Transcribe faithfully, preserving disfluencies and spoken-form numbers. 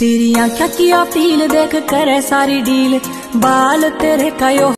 तेरी आंखें की अपील देख करे सारी डील, बाल तेरे का यो